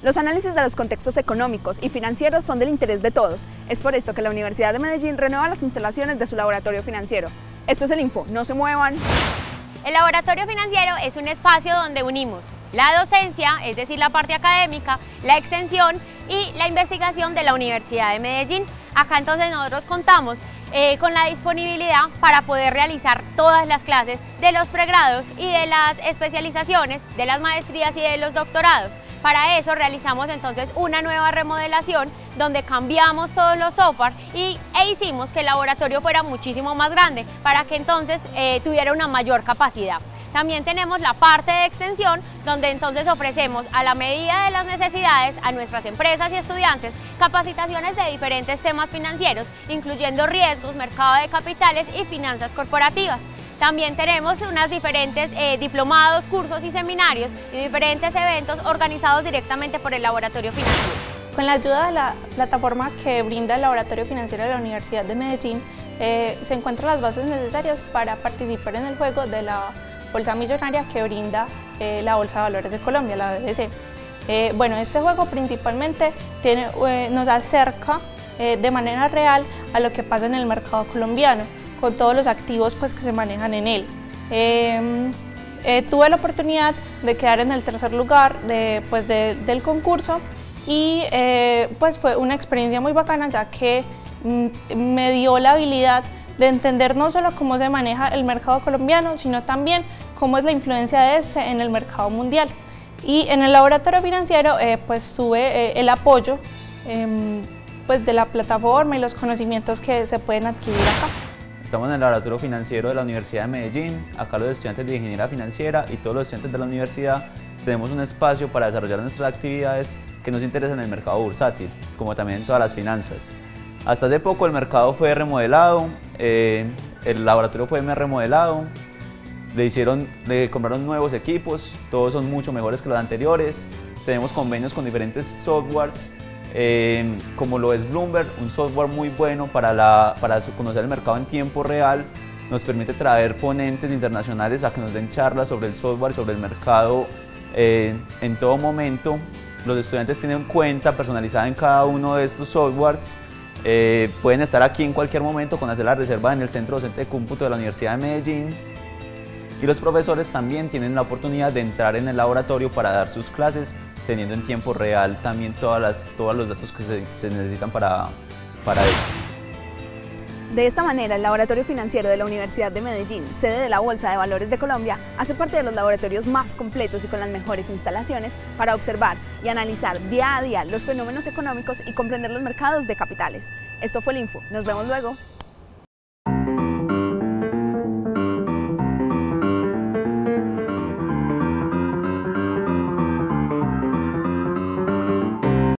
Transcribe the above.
Los análisis de los contextos económicos y financieros son del interés de todos. Es por esto que la Universidad de Medellín renueva las instalaciones de su laboratorio financiero. Esto es el Info, no se muevan. El laboratorio financiero es un espacio donde unimos la docencia, es decir, la parte académica, la extensión y la investigación de la Universidad de Medellín. Acá entonces nosotros contamos con la disponibilidad para poder realizar todas las clases de los pregrados y de las especializaciones, de las maestrías y de los doctorados. Para eso realizamos entonces una nueva remodelación donde cambiamos todos los software e hicimos que el laboratorio fuera muchísimo más grande para que entonces tuviera una mayor capacidad. También tenemos la parte de extensión donde entonces ofrecemos a la medida de las necesidades a nuestras empresas y estudiantes capacitaciones de diferentes temas financieros, incluyendo riesgos, mercado de capitales y finanzas corporativas. También tenemos unas diferentes diplomados, cursos y seminarios y diferentes eventos organizados directamente por el laboratorio financiero. Con la ayuda de la plataforma que brinda el Laboratorio Financiero de la Universidad de Medellín, se encuentran las bases necesarias para participar en el juego de la Bolsa Millonaria que brinda la Bolsa de Valores de Colombia, la BBC. Bueno, este juego principalmente nos acerca de manera real a lo que pasa en el mercado colombiano, con todos los activos pues, que se manejan en él. Tuve la oportunidad de quedar en el tercer lugar del concurso y pues fue una experiencia muy bacana, ya que me dio la habilidad de entender no solo cómo se maneja el mercado colombiano, sino también cómo es la influencia de este en el mercado mundial. Y en el laboratorio financiero pues tuve el apoyo pues de la plataforma y los conocimientos que se pueden adquirir acá. Estamos en el laboratorio financiero de la Universidad de Medellín. Acá los estudiantes de Ingeniería Financiera y todos los estudiantes de la universidad tenemos un espacio para desarrollar nuestras actividades que nos interesan en el mercado bursátil, como también en todas las finanzas. Hasta hace poco el mercado fue remodelado, el laboratorio fue remodelado, le compraron nuevos equipos, todos son mucho mejores que los anteriores. Tenemos convenios con diferentes softwares, como lo es Bloomberg, un software muy bueno para conocer el mercado en tiempo real. Nos permite traer ponentes internacionales a que nos den charlas sobre el software, sobre el mercado en todo momento. Los estudiantes tienen cuenta personalizada en cada uno de estos softwares. Pueden estar aquí en cualquier momento con hacer la reserva en el Centro Docente de Cómputo de la Universidad de Medellín. Y los profesores también tienen la oportunidad de entrar en el laboratorio para dar sus clases, teniendo en tiempo real también todos los datos que se necesitan para eso. De esta manera, el Laboratorio Financiero de la Universidad de Medellín, sede de la Bolsa de Valores de Colombia, hace parte de los laboratorios más completos y con las mejores instalaciones para observar y analizar día a día los fenómenos económicos y comprender los mercados de capitales. Esto fue el Info. Nos vemos luego.